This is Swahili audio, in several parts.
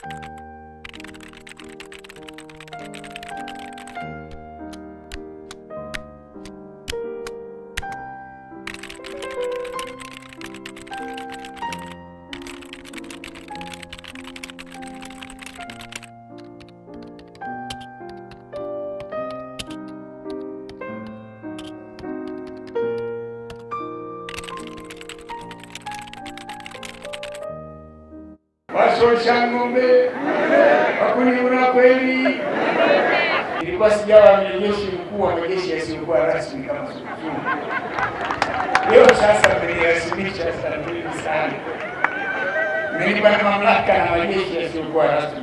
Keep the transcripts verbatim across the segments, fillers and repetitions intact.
Wasosha ng'ombe, wakulima kweli. Nilikuwa sijawa mjeshi mkuu wa majeshi yasiyokuwa rasmi kama Sukusumu. Leo sasa mmenirasimisha sana sana. Mmenipa na mamlaka na majeshi yasiyokuwa rasmi.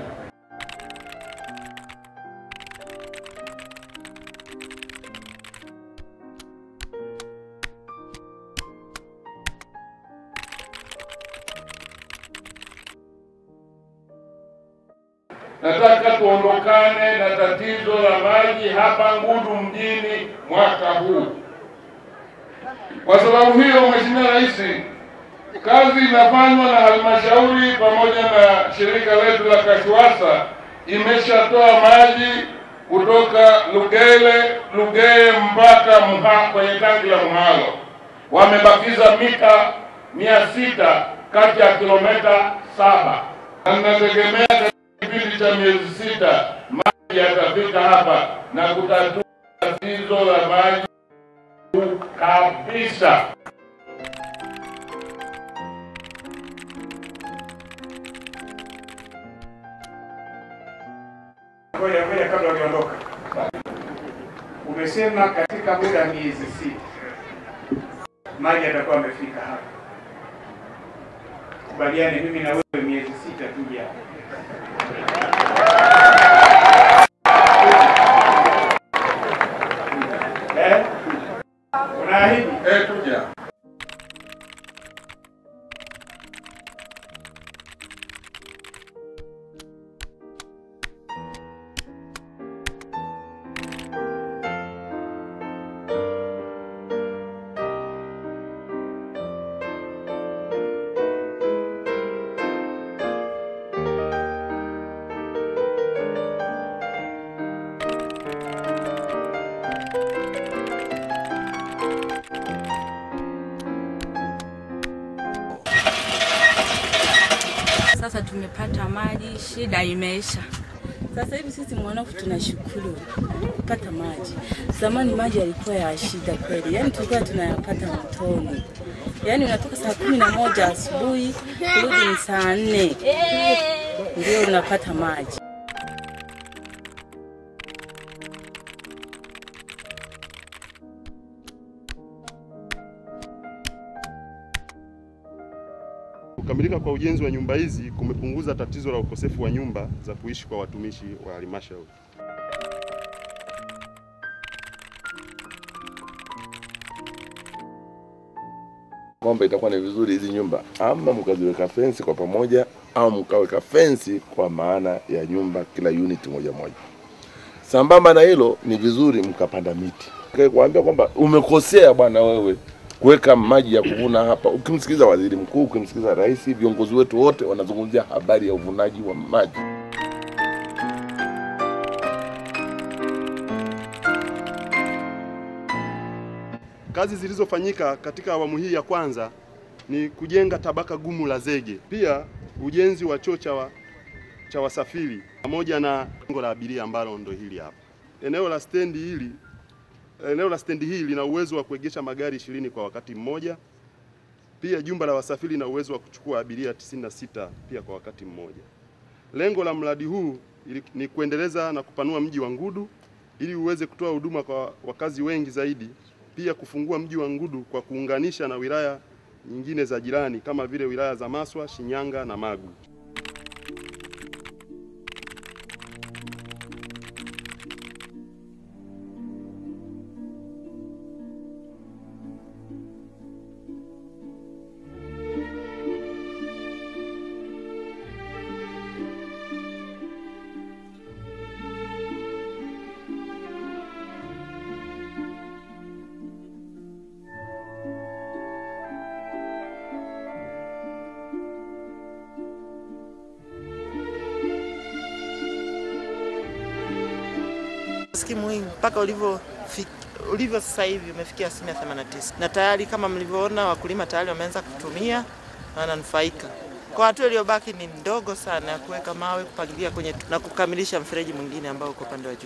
Nataka tuondokane na tatizo la maji hapa Ngudu mjini mwaka huu. Kwa sababu hiyo, Mheshimiwa Rais, kazi inafanywa na halmashauri pamoja na shirika letu la Kashiwasa imeshatoa maji kutoka Lugele, Lugeye mpaka Muha kwenye tangi la Muhalo. Wamebakiza mita mia sita kati ya kilomita saba. Nategemea kipindi cha miezi sita maji yatafika hapa na kutatua tatizo la maji kabisa. Ngoja ngoja kabla hujaondoka. Umesema katika muda wa miezi sita maji yatakuwa yamefika hapa. Kubaliane mimi na wewe miezi sita tuje hapa. Eh? Unaahidi? Eh, tuja. Sasa tumepata maji, shida imeisha. Sasa hivi sisi mwanangu tunashukuru kupata maji. Zamani maji yalikuwa ya shida kweli. Yaani tulikuwa tunayapata mtoni. Yaani unatoka saa kumi na moja asubuhi kurudi ni saa nne. Ndio unapata maji. Kukamilika kwa ujenzi wa nyumba hizi kumepunguza tatizo la ukosefu wa nyumba za kuishi kwa watumishi wa halmashauri. Kwamba itakuwa ni vizuri hizi nyumba ama mkaziweka fence kwa pamoja au mkaweka fence kwa maana ya nyumba kila unit moja moja. Sambamba na hilo ni vizuri mkapanda miti. Kuambia kwamba umekosea bwana wewe kuweka maji ya kuvuna hapa. Ukimsikiza waziri mkuu, ukimsikiza rais, viongozi wetu wote wanazungumzia habari ya uvunaji wa maji. Kazi zilizofanyika katika awamu hii ya kwanza ni kujenga tabaka gumu la zege. Pia ujenzi wa choo cha wa, cha wasafiri pamoja na jengo la abiria ambalo ndo hili hapa. Eneo la stendi hili Eneo la stendi hii lina uwezo wa kuegesha magari ishirini kwa wakati mmoja. Pia jumba la wasafiri lina uwezo wa kuchukua abiria tisini na sita pia kwa wakati mmoja. Lengo la mradi huu ni kuendeleza na kupanua mji wa Ngudu ili uweze kutoa huduma kwa wakazi wengi zaidi. Pia kufungua mji wa Ngudu kwa kuunganisha na wilaya nyingine za jirani kama vile wilaya za Maswa, Shinyanga na Magu. Skimu hii mpaka ulivyo ulivyo sasa hivi umefikia asilimia themanini na tisa. Na tayari kama mlivyoona wakulima tayari wameanza kutumia na wananufaika. Kwa hatua iliyobaki ni ndogo sana ya kuweka mawe, kupangilia kwenye na kukamilisha mfereji mwingine ambao uko upande wa juu.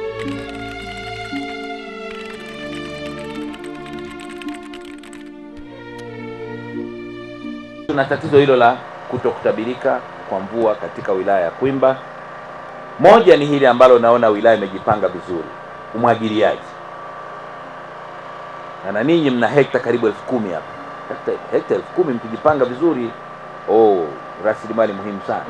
Tuna tatizo hilo la kutokutabirika kwa mvua katika wilaya ya Kwimba. Moja ni hili ambalo naona wilaya imejipanga vizuri, umwagiliaji. Na ninyi mna hekta karibu elfu kumi hapa. Hekta, hekta elfu kumi mkijipanga vizuri, oh, rasilimali muhimu sana.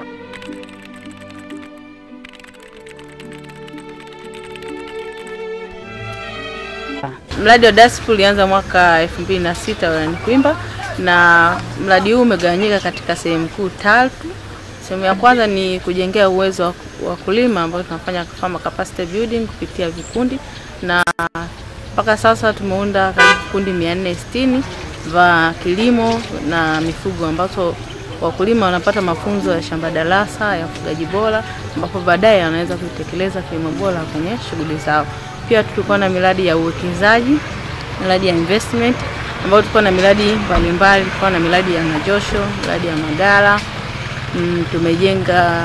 Mradi wa DASP ulianza mwaka elfu mbili na sita wilayani Kwimba, na mradi huu umegawanyika katika sehemu kuu tatu. Sehemu ya kwanza ni kujengea uwezo wa wakulima ambao tunafanya farmer capacity building kupitia vikundi, na mpaka sasa tumeunda karibu vikundi mia nne sitini vya kilimo na mifugo ambapo wakulima wanapata mafunzo ya shamba darasa ya ufugaji bora, ambapo baadaye wanaweza kutekeleza kilimo bora kwenye shughuli zao. Pia tulikuwa na miradi ya uwekezaji, miradi ya investment, ambapo tulikuwa na miradi mbalimbali, tulikuwa na miradi ya majosho, miradi ya magala, mm, tumejenga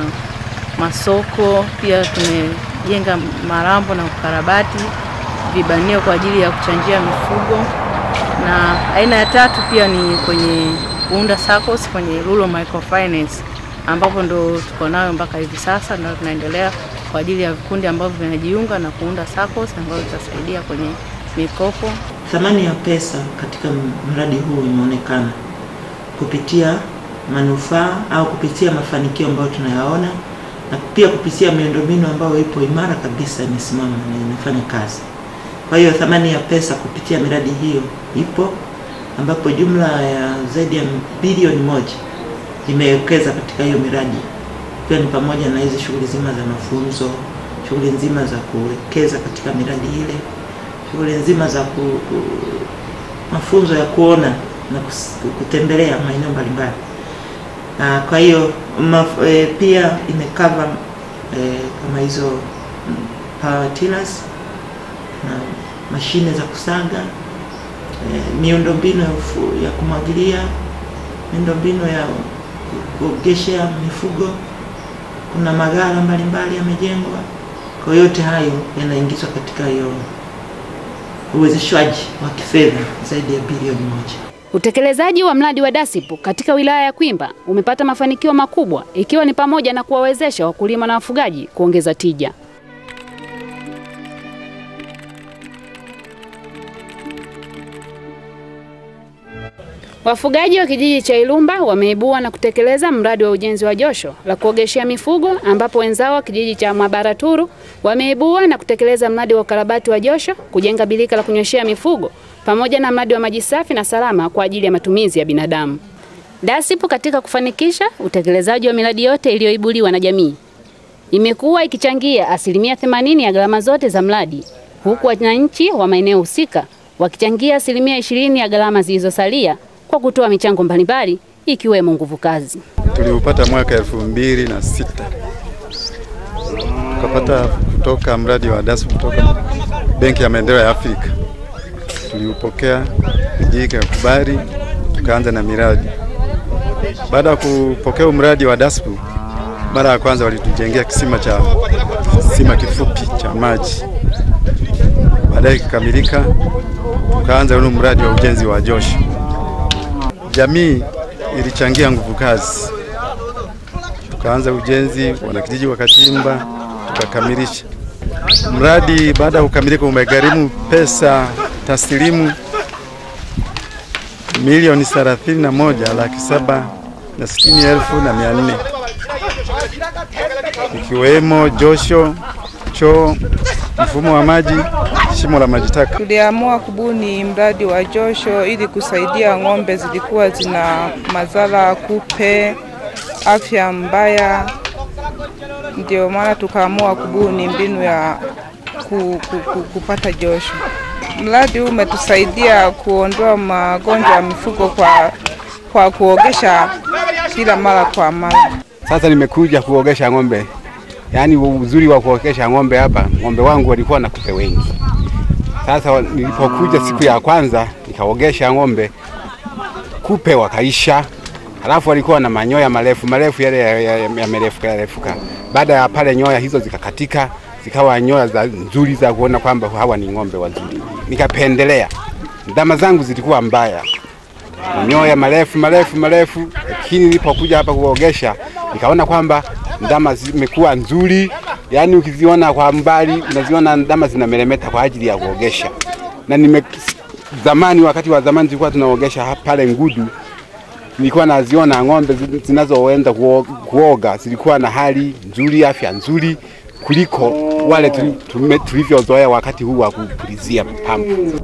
masoko, pia tumejenga marambo na ukarabati, vibanio kwa ajili ya kuchanjia mifugo. Na aina ya tatu pia ni kwenye kuunda SACCOS kwenye rural microfinance, ambapo ndo tuko nayo mpaka hivi sasa, na tunaendelea kwa ajili ya vikundi ambavyo vinajiunga na kuunda SACCOS ambazo zitasaidia kwenye mikopo. Thamani ya pesa katika mradi huu imeonekana kupitia manufaa au kupitia mafanikio ambayo tunayaona, na pia kupitia miundombinu ambayo ipo imara kabisa, imesimama na inafanya kazi. Kwa hiyo thamani ya pesa kupitia miradi hiyo ipo, ambapo jumla ya zaidi ya bilioni moja imewekeza katika hiyo miradi. Pia ni pamoja na hizo shughuli nzima za mafunzo, shughuli nzima za kuwekeza katika miradi ile, shughuli nzima za ku, ku, mafunzo ya kuona na kutembelea maeneo mbalimbali. Kwa hiyo e, pia imekava e, kama hizo power tillers na mashine za kusaga, e, miundombinu ya kumwagilia, miundombinu ya kuogeshea mifugo, kuna maghala mbalimbali yamejengwa. Kwa yote hayo yanaingizwa katika hiyo uwezeshwaji wa kifedha zaidi ya bilioni moja. Utekelezaji wa mradi wa DASP katika wilaya ya Kwimba umepata mafanikio makubwa, ikiwa ni pamoja na kuwawezesha wakulima na wafugaji kuongeza tija. Wafugaji wa kijiji cha Ilumba wameibua na kutekeleza mradi wa ujenzi wa josho la kuogeshea mifugo, ambapo wenzao wa kijiji cha Mwabaraturu wameibua na kutekeleza mradi wa ukarabati wa josho, kujenga bilika la kunyweshea mifugo, pamoja na mradi wa maji safi na salama kwa ajili ya matumizi ya binadamu. DASP katika kufanikisha utekelezaji wa miradi yote iliyoibuliwa na jamii imekuwa ikichangia asilimia themanini ya gharama zote za mradi, huku wananchi wa maeneo husika wakichangia asilimia ishirini ya gharama zilizosalia kwa kutoa michango mbalimbali ikiwemo nguvu kazi. Tuliupata mwaka elfu mbili na sita. Tukapata kutoka mradi wa DASP kutoka Benki ya Maendeleo ya Afrika. Tuliupokea, kijiji kukubali, tukaanza na miradi. Baada ya kupokea mradi wa DASP, mara ya kwanza walitujengea kisima cha kisima kifupi cha maji. Baadaye kikamilika, tukaanza ule mradi wa ujenzi wa josho. Jamii ilichangia nguvu kazi. Tukaanza ujenzi, wanakijiji wakachimba, tukakamilisha. Mradi baada ya kukamilika umegharimu pesa taslimu milioni thelathini na moja laki saba na sitini elfu na mia nne, ikiwemo josho, choo, mfumo wa maji, shimo la maji taka. Tuliamua kubuni mradi wa josho ili kusaidia ng'ombe zilikuwa zina madhara, kupe, afya mbaya. Ndio maana tukaamua kubuni mbinu ya ku, ku, ku, kupata josho. Mradi huu umetusaidia kuondoa magonjwa ya mifugo kwa kwa kuogesha kila mara kwa mara. Sasa nimekuja kuogesha ng'ombe Yaani uzuri wa kuokesha ng'ombe hapa, ng'ombe wangu walikuwa na kupe wengi. Sasa nilipokuja siku ya kwanza nikaogesha ng'ombe, kupe wakaisha. Halafu walikuwa na manyoya marefu marefu yale yamerefuka ya, ya yarefuka. Baada ya pale nyoya hizo zikakatika, zikawa nyoya za nzuri za kuona kwamba hawa ni ng'ombe wazuri. Nikapendelea. Ndama zangu zilikuwa mbaya. Nyoya marefu marefu marefu, lakini nilipokuja hapa kuogesha nikaona kwamba ndama zimekuwa nzuri. Yaani ukiziona kwa mbali unaziona ndama zinameremeta kwa ajili ya kuogesha. Na nime zamani wakati wa zamani tulikuwa tunaogesha pale Ngudu, nilikuwa naziona ng'ombe zinazoenda kuoga zilikuwa na hali nzuri, afya nzuri kuliko wale tulivyozoea wakati huu wa kupulizia pampu.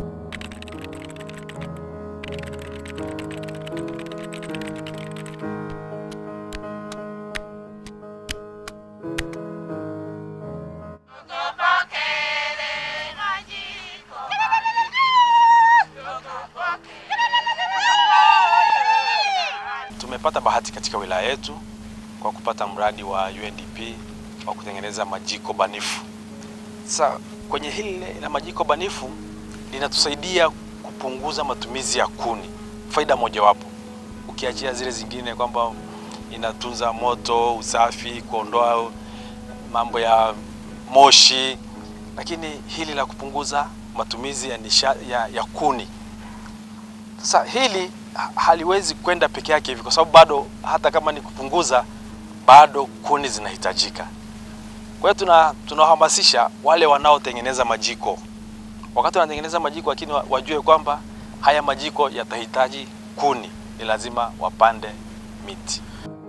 Tumepata bahati katika wilaya yetu kwa kupata mradi wa U N D P wa kutengeneza majiko banifu. Sasa kwenye hili la majiko banifu linatusaidia kupunguza matumizi ya kuni. Faida moja wapo, ukiachia zile zingine kwamba inatunza moto, usafi, kuondoa mambo ya moshi, lakini hili la kupunguza matumizi ya, nisha, ya, ya kuni. Sasa hili haliwezi kwenda peke yake hivi kwa sababu bado hata kama ni kupunguza bado kuni zinahitajika. Kwa hiyo tuna tunahamasisha wale wanaotengeneza majiko. Wakati wanatengeneza majiko lakini wajue kwamba haya majiko yatahitaji kuni, ni lazima wapande miti.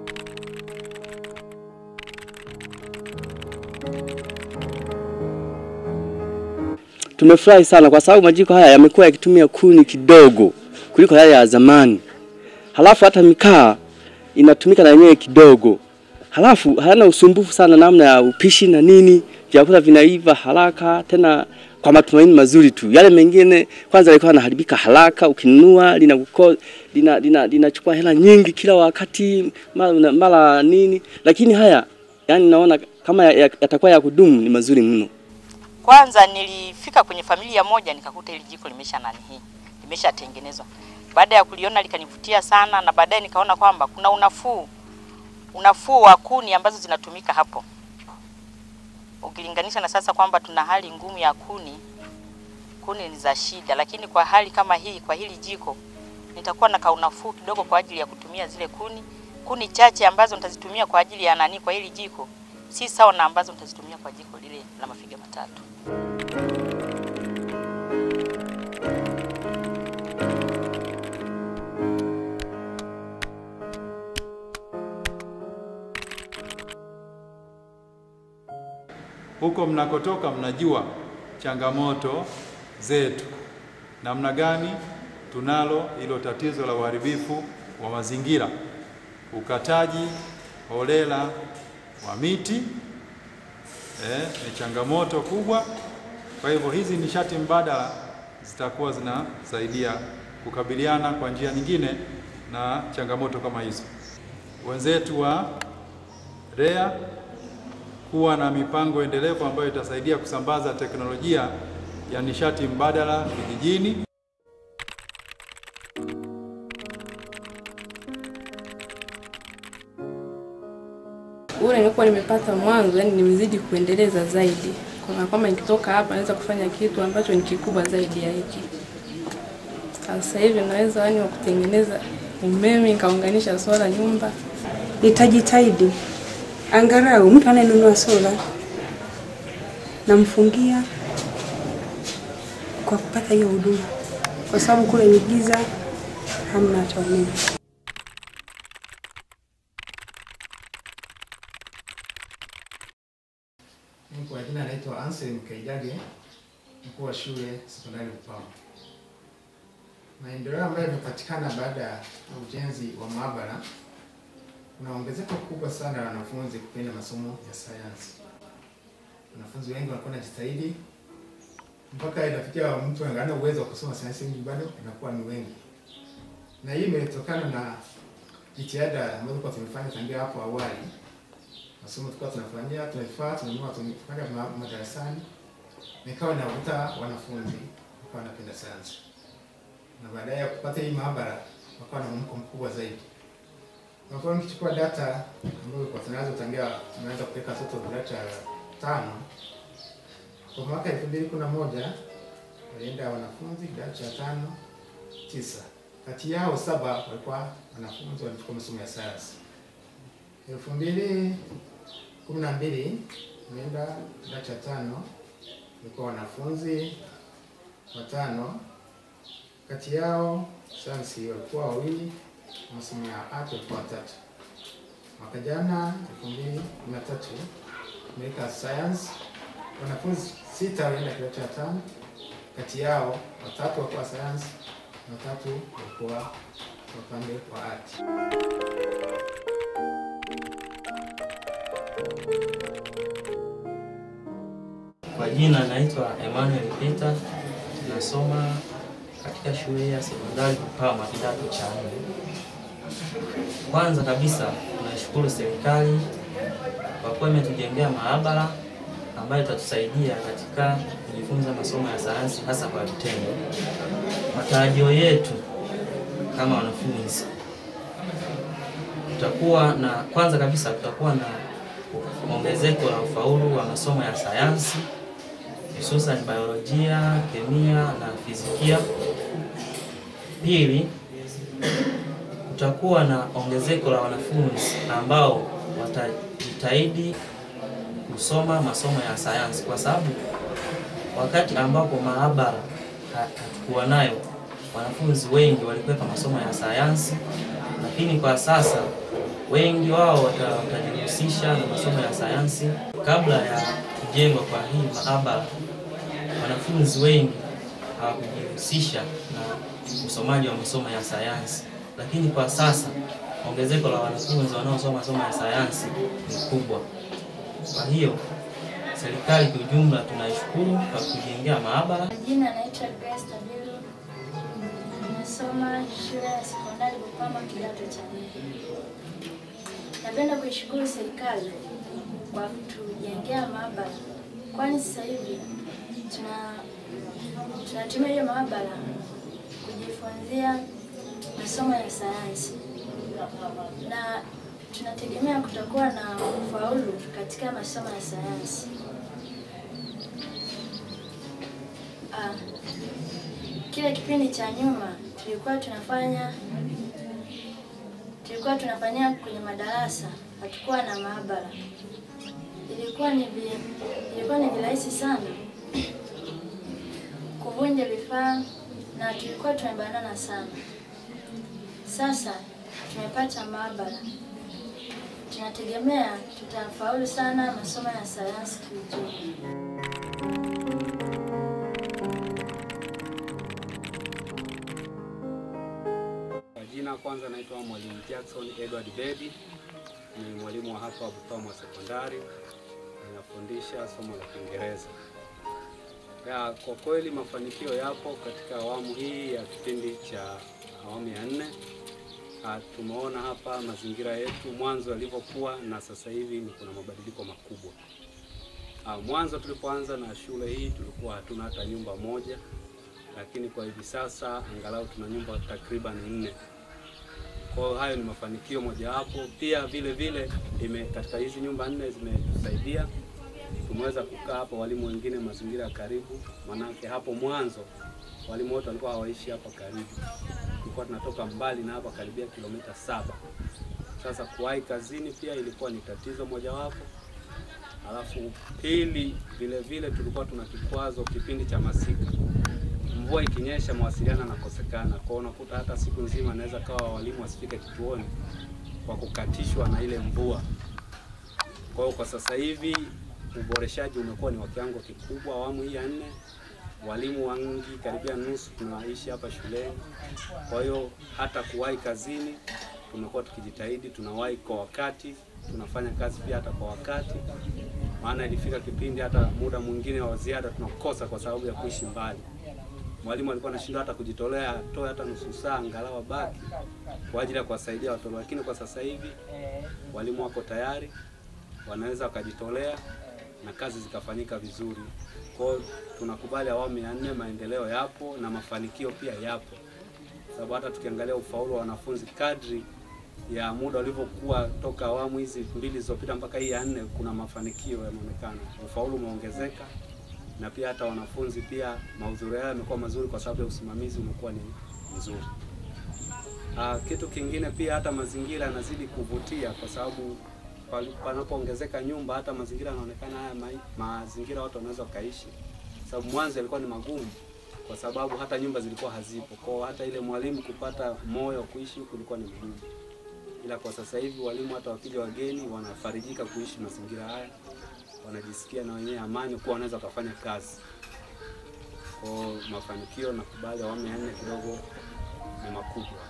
Tumefurahi sana kwa sababu majiko haya yamekuwa yakitumia kuni kidogo kuliko yale ya zamani. Halafu hata mikaa inatumika na yenyewe kidogo. Halafu hayana usumbufu sana namna ya upishi na nini, vyakula vinaiva haraka tena kwa matumaini mazuri tu. Yale mengine kwanza yalikuwa yanaharibika haraka, ukinunua linakuko lina lina linachukua hela nyingi kila wakati mara mara nini, lakini haya yani naona kama yatakuwa ya, ya kudumu ni mazuri mno. Kwanza nilifika kwenye familia moja nikakuta ile jiko limesha nani hii, limeshatengenezwa. Baada ya kuliona likanivutia sana na baadaye nikaona kwamba kuna unafuu unafuu wa kuni ambazo zinatumika hapo. Ukilinganisha na sasa kwamba tuna hali ngumu ya kuni, kuni ni za shida, lakini kwa hali kama hii, kwa hili jiko nitakuwa na kaunafuu kidogo kwa ajili ya kutumia zile kuni. Kuni chache ambazo nitazitumia kwa ajili ya nani kwa hili jiko si sawa na ambazo nitazitumia kwa jiko lile la mafiga matatu. Huko mnakotoka mnajua changamoto zetu. Namna gani tunalo hilo tatizo la uharibifu wa mazingira. Ukataji holela wa miti eh, ni changamoto kubwa. Kwa hivyo hizi nishati mbadala zitakuwa zinasaidia kukabiliana kwa njia nyingine na changamoto kama hizo. Wenzetu wa R E A kuwa na mipango endelevu ambayo itasaidia kusambaza teknolojia ya nishati mbadala vijijini. Ule nilikuwa nimepata mwanzo, yani nimezidi kuendeleza zaidi. Kwa kama nikitoka hapa naweza kufanya kitu ambacho ni kikubwa zaidi ya hiki. Sasa hivi naweza yani kutengeneza umeme nikaunganisha sola nyumba. Nitajitahidi angalau mtu anayenunua sola namfungia kwa kupata hiyo huduma, kwa sababu kule ni giza, hamna cha umeme. Kwa jina naitwa Ansel Mkaijage, mkuu wa shule sekondari Upawa. Maendeleo ambayo yamepatikana baada ya ujenzi wa maabara, kuna ongezeko kubwa sana la wanafunzi kupenda masomo ya sayansi. Wanafunzi wengi wanakuwa wanajitahidi mpaka inafikia mtu angana uwezo wa kusoma sayansi nyingi bado inakuwa ni wengi. Na hii imetokana na jitihada ambazo kwa tumefanya tangia hapo awali masomo tulikuwa tunafanyia, tunafaa tunanunua tunafanya madarasani, nikawa navuta wanafunzi wakawa wanapenda sayansi, na baadaye kupata hii maabara wakawa na mwamko mkubwa zaidi. Kwa mfano nikichukua data ambayo kwa tunaanza tangia tumeanza kupeleka watoto darasa tano, kwa mwaka elfu mbili kumi na moja walienda wanafunzi darasa la tano tisa, kati yao saba walikuwa wanafunzi walikuwa masomo ya sayansi. elfu mbili kumi na mbili tumeenda darasa la tano, walikuwa wanafunzi watano, kati yao sayansi walikuwa wawili, masomo ya art walikuwa watatu. Mwaka jana elfu mbili kumi na tatu tumeika science, wanafunzi sita walienda kidato cha tano, kati yao watatu walikuwa science na watatu walikuwa upande wa art. Kwa jina naitwa Emmanuel Peter, nasoma katika shule ya sekondari Bupama kidato cha nne. Kwanza kabisa tunashukuru serikali kwa kuwa imetujengea maabara ambayo itatusaidia katika kujifunza masomo ya sayansi hasa kwa vitendo. Matarajio yetu kama wanafunzi tutakuwa na kwanza kabisa tutakuwa na ongezeko la ufaulu wa masomo ya sayansi hususan biolojia, kemia na fizikia. Pili, kutakuwa na ongezeko la wanafunzi ambao watajitahidi kusoma masomo ya sayansi, kwa sababu wakati ambapo maabara hatukuwa nayo wanafunzi wengi walikwepa masomo ya sayansi, lakini kwa sasa wengi wao watajihusisha na masomo ya sayansi. Kabla ya kujengwa kwa hii maabara, wanafunzi wengi hawakujihusisha na usomaji wa masomo ya sayansi, lakini kwa sasa ongezeko la wanafunzi wanaosoma masomo ya sayansi ni kubwa. Kwa hiyo serikali kwa ujumla tunaishukuru kwa kujengea maabara. Jina naitwa Grace Tabiru, nasoma shule ya sekondari Bupama kidato cha nne. Napenda kuishukuru serikali kwa kutujengea maabara, kwani sasa hivi tuna tunatumia hiyo maabara kujifunzia masomo ya sayansi, na tunategemea kutakuwa na ufaulu katika masomo ya sayansi. Ah, kile kipindi cha nyuma tulikuwa tunafanya tulikuwa tunafanyia kwenye madarasa, hatukuwa na maabara. Ilikuwa ni vi, ilikuwa ni virahisi sana kuvunja vifaa na tulikuwa tumebanana sana. Sasa tumepata maabara, tunategemea tutafaulu sana masomo ya sayansi kiujumla. Jina kwanza naitwa Mwalimu Jackson Edward Bedi, ni mwalimu wa hapa Bupama Sekondari, ninafundisha somo la Kiingereza. Ya, kwa kweli mafanikio yapo katika awamu hii ya kipindi cha awamu ya nne. Tumeona hapa mazingira yetu mwanzo yalivyokuwa na sasa hivi ni kuna mabadiliko makubwa. Mwanzo tulipoanza na shule hii tulikuwa hatuna hata nyumba moja, lakini kwa hivi sasa angalau tuna nyumba takriban nne. Kwa hayo ni mafanikio mojawapo. Pia vile vile ime katika hizi nyumba nne zimetusaidia tumeweza kukaa hapa walimu wengine mazingira ya karibu, manake hapo mwanzo walimu wote walikuwa hawaishi hapa karibu. Tulikuwa tunatoka mbali na hapa karibia kilomita saba. Sasa kuwahi kazini pia ilikuwa ni tatizo mojawapo. Alafu pili vile vile tulikuwa tuna kikwazo kipindi cha masika. Mvua ikinyesha mawasiliano yanakosekana. Kwa hiyo unakuta hata siku nzima naweza kawa walimu wasifike kituoni kwa kukatishwa na ile mvua. Kwa hiyo kwa sasa hivi uboreshaji umekuwa ni wa kiwango kikubwa awamu hii ya nne. Walimu wengi karibia nusu tunaishi hapa shuleni. Kwa hiyo hata kuwahi kazini tumekuwa tukijitahidi, tunawahi kwa wakati, tunafanya kazi pia hata kwa wakati. Maana ilifika kipindi hata muda mwingine wa ziada tunakosa kwa sababu ya kuishi mbali. Mwalimu alikuwa anashindwa hata kujitolea toe hata nusu saa angalau baki kwa ajili ya kuwasaidia watoto, lakini kwa sasa hivi walimu wako tayari wanaweza wakajitolea na kazi zikafanyika vizuri. Kwa hiyo tunakubali awamu ya nne maendeleo yapo na mafanikio pia yapo, sababu hata tukiangalia ufaulu wa wanafunzi kadri ya muda ulivyokuwa toka awamu hizi mbili zilizopita mpaka hii ya nne, kuna mafanikio yanaonekana. Ufaulu umeongezeka na pia hata wanafunzi pia mahudhurio yao yamekuwa mazuri kwa sababu ya usimamizi umekuwa ni mzuri. Ah, kitu kingine pia hata mazingira yanazidi kuvutia kwa sababu panapoongezeka nyumba hata mazingira yanaonekana haya ma, mazingira watu wanaweza kaishi. Sababu mwanzo yalikuwa ni magumu kwa sababu hata nyumba zilikuwa hazipo. Kwa hata ile mwalimu kupata moyo kuishi huku ilikuwa ni mgumu. Ila kwa sasa hivi walimu hata wakija wageni wanafarijika kuishi mazingira haya. Wanajisikia na wenyewe amani kuwa wanaweza kufanya kazi. Kwa mafanikio na kubali awamu ya nne kidogo ni makubwa.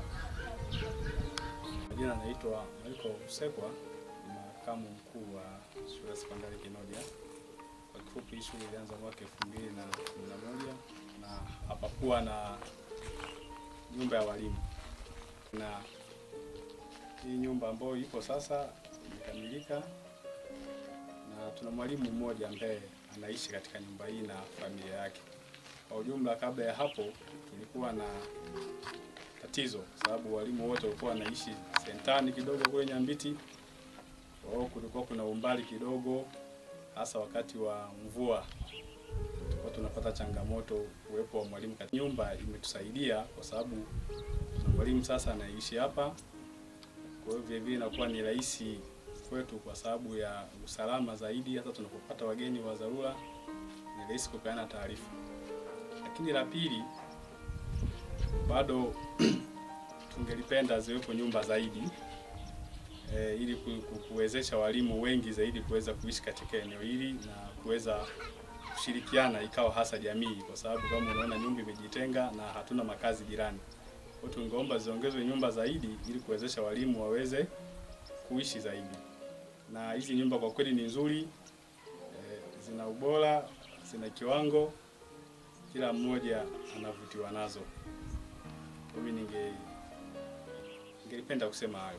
Jina naitwa Michael Usekwa, makamu mkuu wa shule ya sekondari Kinodia. Kwa kifupi, shule ilianza mwaka elfu mbili na kumi na moja na hapakuwa na nyumba ya walimu, na hii nyumba ambayo ipo sasa imekamilika na tuna mwalimu mmoja ambaye anaishi katika nyumba hii na familia yake. Kwa ujumla, kabla ya hapo tulikuwa na tatizo sababu walimu wote walikuwa wanaishi sentani kidogo kule Nyambiti. Kwa hiyo kulikuwa kuna umbali kidogo, hasa wakati wa mvua tulikuwa tunapata changamoto uwepo wa mwalimu katika nyumba. Imetusaidia kwa sababu mwalimu sasa anaishi hapa, kwa hiyo vile vile inakuwa ni rahisi kwetu kwa sababu ya usalama zaidi. Hata tunapopata wageni wa dharura ni rahisi kupeana taarifa. Lakini la pili, bado tungelipenda ziwepo nyumba zaidi e, ili kuwezesha walimu wengi zaidi kuweza kuishi katika eneo hili na kuweza kushirikiana, ikawa hasa jamii, kwa sababu kama unaona nyumba imejitenga na hatuna makazi jirani. Kwa hiyo tungeomba ziongezwe nyumba zaidi ili kuwezesha walimu waweze kuishi zaidi. Na hizi nyumba kwa kweli ni nzuri, e, zina ubora, zina kiwango, kila mmoja anavutiwa nazo. Mimi ninge ningelipenda kusema hayo.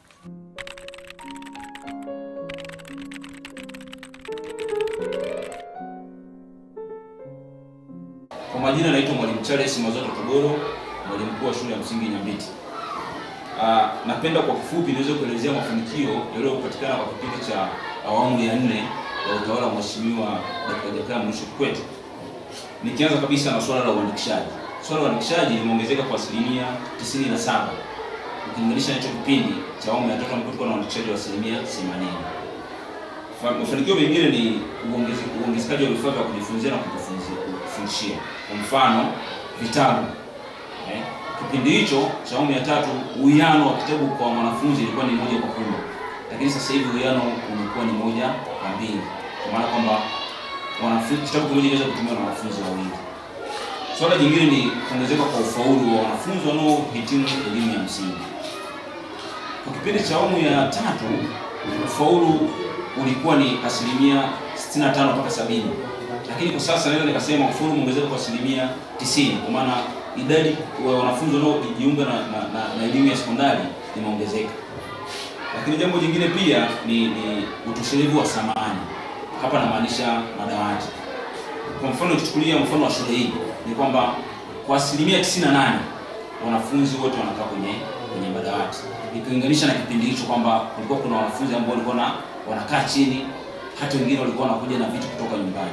Kwa majina naitwa Mwalimu Charles Mazoto Togoro, mwalimu mkuu wa shule ya msingi Nyambiti. Ah, napenda kwa kifupi niweze kuelezea mafanikio yaliyopatikana kwa kipindi cha awamu ya nne ya utawala wa Mheshimiwa Daktari Jakaya Mrisho Kikwete. Nikianza kabisa na swala la uandikishaji. Swala la uandikishaji limeongezeka kwa asilimia tisini na saba ukilinganisha na hicho kipindi cha awamu ya tatu ambapo tulikuwa na uandikishaji wa asilimia themanini. Mafanikio mengine ni uongezekaji wa vifaa vya kujifunzia na kufundishia. Kwa mfano, vitabu. Eh, kipindi hicho cha awamu ya tatu uwiano wa kitabu kwa mwanafunzi ilikuwa ni moja kwa kumi. Lakini sasa hivi uwiano umekuwa ni moja kwa mbili. Kwa maana kwamba wanafunzi kitabu kimoja kinaweza kutumiwa na wanafunzi wawili. Swala jingine ni kuongezeka kwa ufaulu wa wanafunzi wanaohitimu elimu ya msingi. Kwa kipindi cha awamu ya tatu ufaulu ulikuwa ni asilimia sitini na tano mpaka sabini. Lakini kwa sasa naweza nikasema ufaulu umeongezeka kwa asilimia tisini, kwa maana idadi ya wanafunzi wanaojiunga na, na, na, na elimu ya sekondari imeongezeka. Lakini jambo jingine pia ni, ni utoshelevu wa samani. Hapa namaanisha madawati. Kwa mfano ukichukulia mfano wa shule hii ni kwamba kwa asilimia tisini na nane wanafunzi wote wanakaa kwenye kwenye madawati. Ikilinganisha na kipindi hicho kwamba kulikuwa kuna wanafunzi ambao walikuwa na wanakaa chini, hata wengine walikuwa wanakuja na vitu kutoka nyumbani.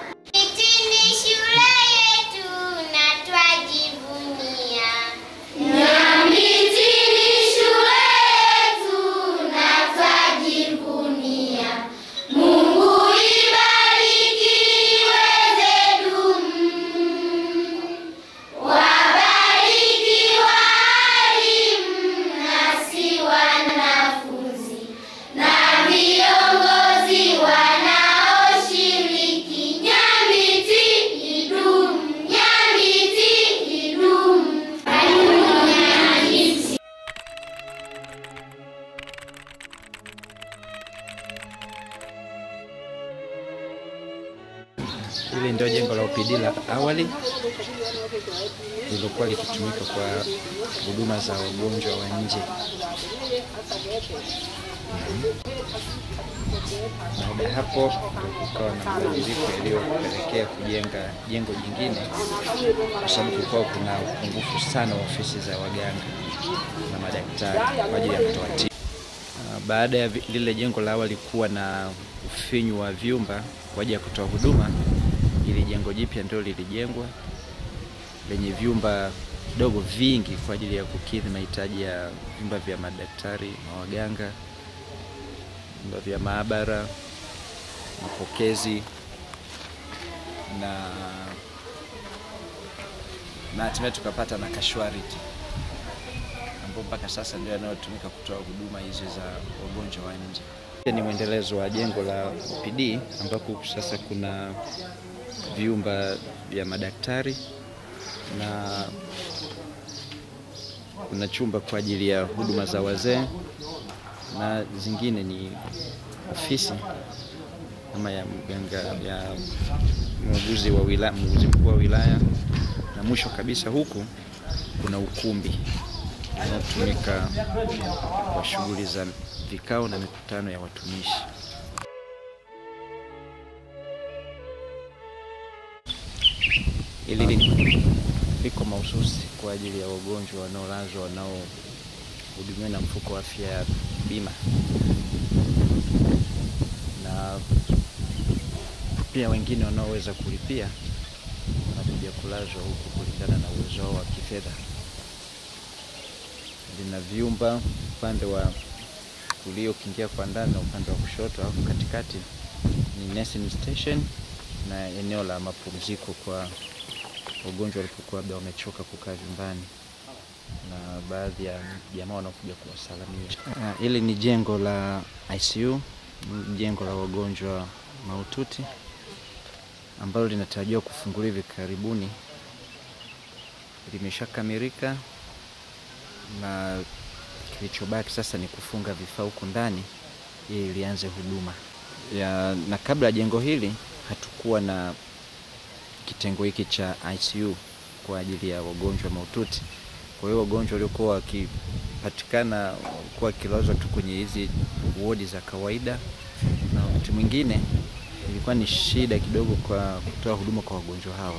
Hili ndio jengo la O P D la awali lililokuwa likitumika kwa huduma za wagonjwa wa nje. Mm-hmm. Baada ya hapo kukawa na mabadiliko yaliyopelekea kujenga jengo jingine, kwa sababu kulikuwa kuna upungufu sana wa ofisi za waganga na madaktari kwa ajili ya kutoa tiba. Baada ya lile jengo la awali kuwa na ufinyu wa vyumba kwa ajili ya kutoa huduma, ili jengo jipya ndio lilijengwa lenye vyumba dogo vingi kwa ajili ya kukidhi mahitaji ya vyumba vya madaktari na waganga, vyumba vya maabara, mapokezi na na hatimaye tukapata na casualty ambapo mpaka sasa ndio yanayotumika kutoa huduma hizi za wagonjwa wa nje. Ni mwendelezo wa jengo la O P D ambako sasa kuna vyumba vya madaktari na kuna chumba kwa ajili ya huduma za wazee na zingine ni ofisi kama ya mganga, ya muuguzi wa wilaya, muuguzi mkuu wa wilaya, na mwisho kabisa huku kuna ukumbi unaotumika kwa shughuli za vikao na mikutano ya watumishi. Ili liko mahususi kwa ajili ya wagonjwa wanaolazwa wanaohudumiwa na mfuko wa afya ya bima, na pia wengine wanaoweza kulipia wanakuja kulazwa huku kulingana na uwezo wao wa kifedha. Lina vyumba upande wa kulia ukiingia kwa ndani na upande wa kushoto, au katikati ni nursing station na eneo la mapumziko kwa wagonjwa walipokuwa labda wamechoka kukaa nyumbani na baadhi ya jamaa wanaokuja kuwasalimia. Hili ni jengo la I C U, jengo la wagonjwa mahututi ambalo linatarajiwa kufunguliwa hivi karibuni. Limeshakamilika na kilichobaki sasa ni kufunga vifaa huko ndani ili lianze huduma. Ya, na kabla ya jengo hili hatukuwa na kitengo hiki cha I C U kwa ajili ya wagonjwa mahututi. Kwa hiyo wagonjwa waliokuwa wakipatikana kwa kilazwa tu kwenye hizi wodi za kawaida, na wakati mwingine ilikuwa ni shida kidogo kwa kutoa huduma kwa wagonjwa hao.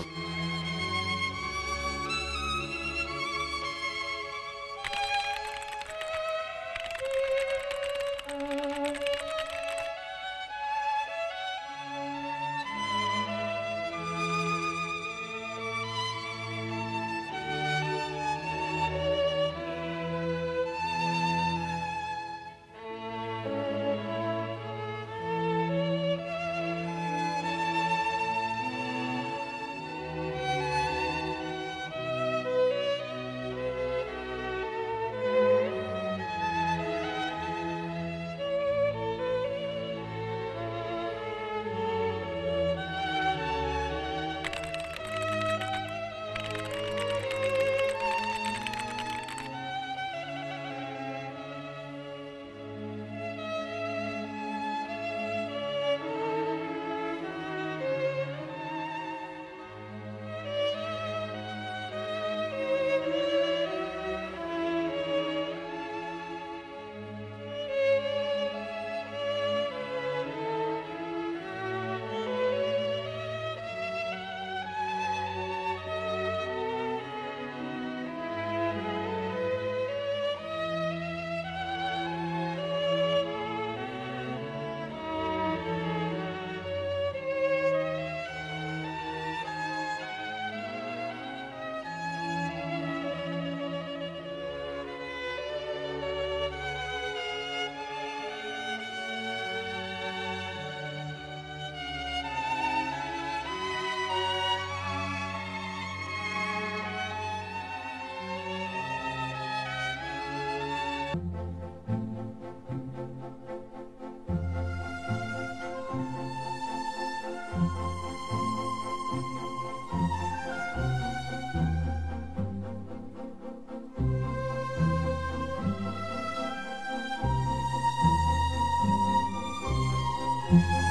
Thank you.